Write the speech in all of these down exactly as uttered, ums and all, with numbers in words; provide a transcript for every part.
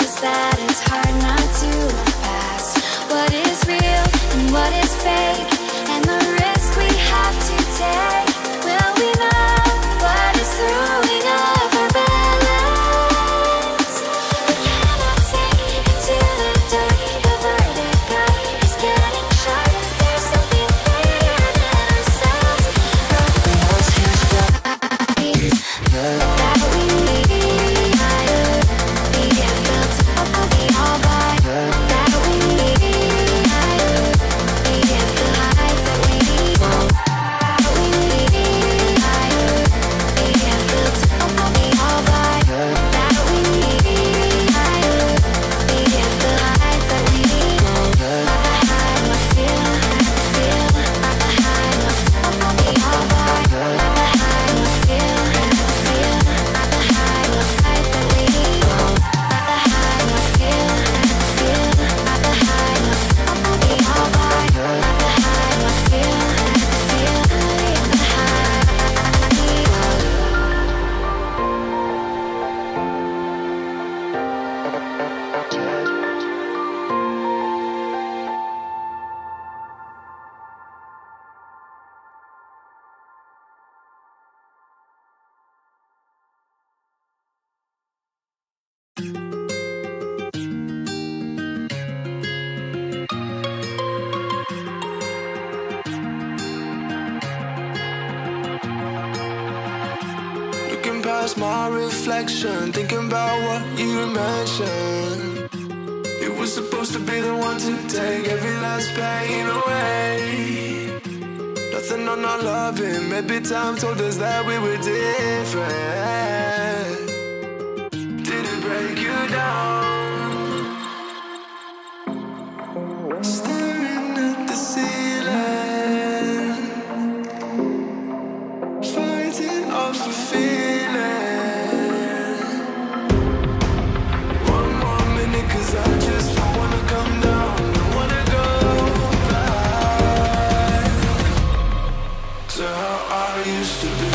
us that it's hard not to look past what is real and what is fake, and the risk we have to take. Will we know what is throwing off our balance? We cannot sink into the dark. The vertigo is getting sharp. There's something bigger than ourselves. But we must use that we need. We have built up the all by that we need. We have the highs that we need. We need. We have built up the all by that we need. We have the highs that we need. The high must feel, feel. The high must up the all by. The high must feel, feel. The high must fight that we need. The high must feel, feel. The high must up the all by. The high must feel, feel. The Looking past my reflection, thinking about what you mentioned. It was supposed to be the one to take every last pain away. Nothing on our loving, maybe time told us that we were different. Did it break you down? Staring at the ceiling, fighting off a feeling. One more minute, cause I just don't wanna come down. Don't wanna go back to how I used to be.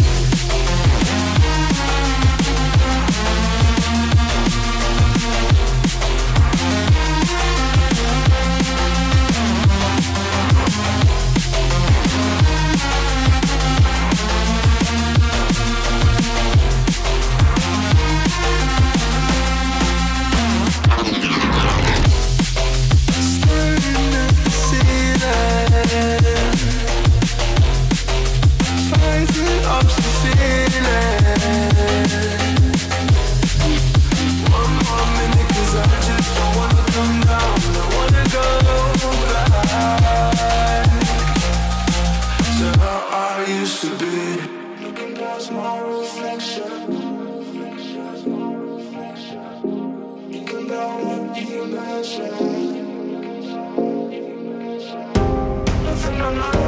Staring at the ceiling, fighting off the feeling. One more minute, cause I just don't wanna come down. I wanna go back to how I used to be. Looking past my reflection, thinking about what you mentioned. Nothing on my